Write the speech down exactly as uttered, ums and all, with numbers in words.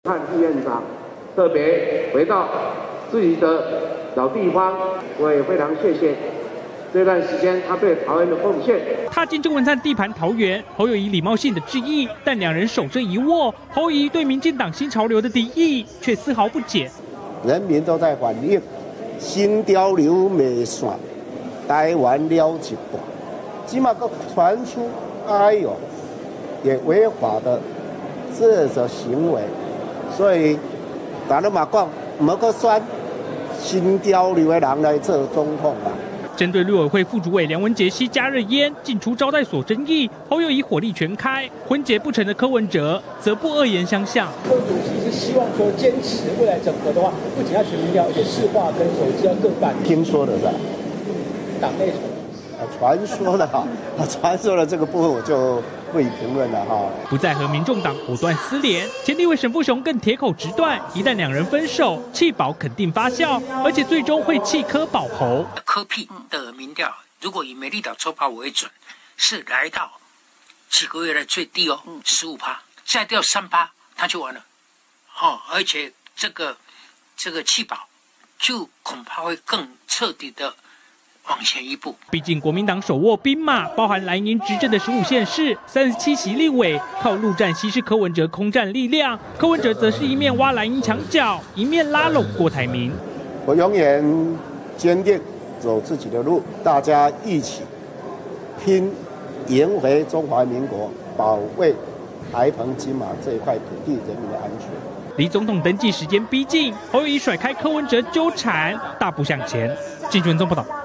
看副院长特别回到自己的老地方，我也非常谢谢这段时间他对桃园的奉献。 踏进郑文灿地盘桃园，侯友宜礼貌性的致意，但两人手这一握，侯友宜对民进党新潮流的敌意却丝毫不减。 人民都在反映新潮流未散，台湾了一半，起码个传出哎呦也违法的这种行为，所以大家嘛讲，唔好选新潮流的人来做总统啦。 针对绿委会副主委梁文杰吸加热烟进出招待所争议，侯友宜火力全开，婚结不成的柯文哲则不恶言相向。 柯主席是希望说坚持未来整合的话，不仅要全民调，而且市话跟手机要各办。 听说的是吧？ 党内传说的哈，传说的这个部分我就不予评论了哈。 不再和民众党藕断丝连，前立委沈富雄更铁口直断，一旦两人分手，弃保肯定发酵，而且最终会弃柯保侯。 柯屁的民调，如果以美丽岛抽趴为准，是来到几个月来最低哦，十五趴，再掉三趴，他就完了。哦，而且这个这个弃保，就恐怕会更彻底的往前一步。 毕竟国民党手握兵马，包含蓝营执政的十五县市、三十七席立委，靠陆战稀释柯文哲空战力量。柯文哲则是一面挖蓝营墙角，一面拉拢郭台铭。 我永远坚定走自己的路，大家一起拼，赢回中华民国，保卫台澎金马这一块土地人民的安全。 离总统登记时间逼近，侯友宜甩开柯文哲纠缠，大步向前。金纯宗报道。